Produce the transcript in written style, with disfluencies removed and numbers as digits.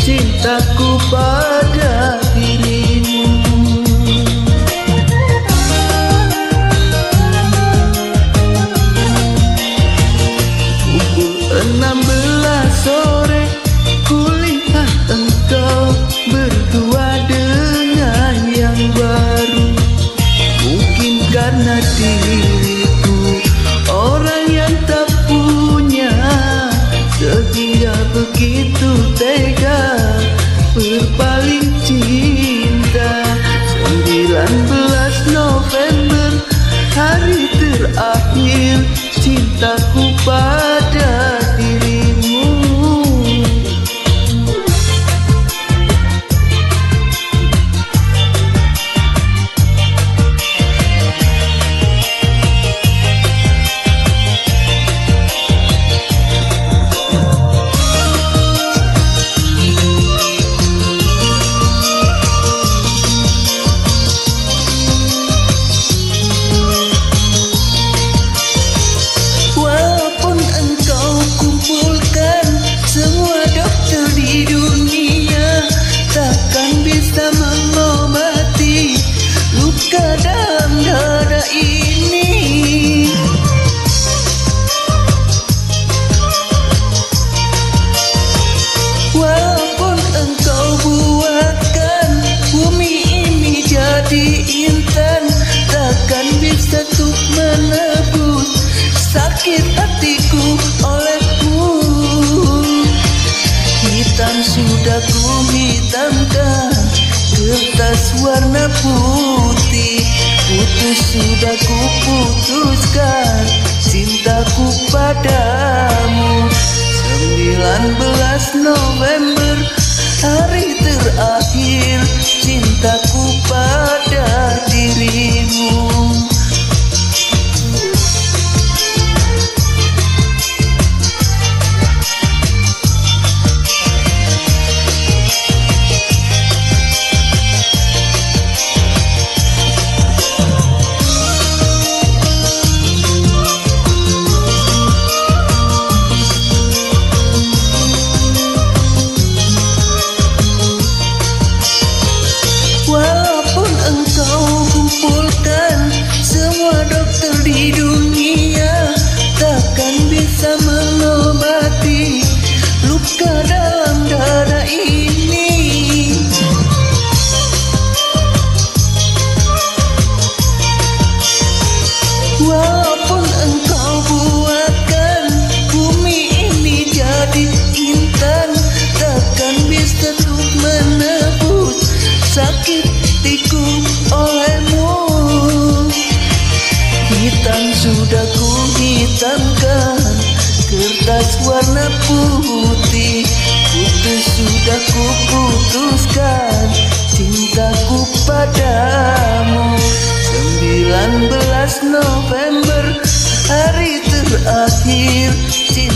cintaku pada dirimu. Pukul 16 sore kulihat engkau berdua dengan yang baru. Mungkin karena diriku orang yang tak punya, sehingga begitu tega berpaling cinta. 19 November, hari terakhir cintaku pada dirimu. Intan takkan bisa untuk menebus sakit hatiku olehmu. Hitam sudah ku hitamkan kertas warna putih, putus sudah ku putuskan cintaku padamu. 19 November, hari terakhir cintaku pada dirimu. Walaupun engkau buatkan bumi ini jadi intan, takkan bisa untuk menebus sakit hatiku olehmu. Hitam sudah ku hitamkan kertas warna putih, putus sudah ku putuskan cintaku padamu. 19 November, hari terakhir cinta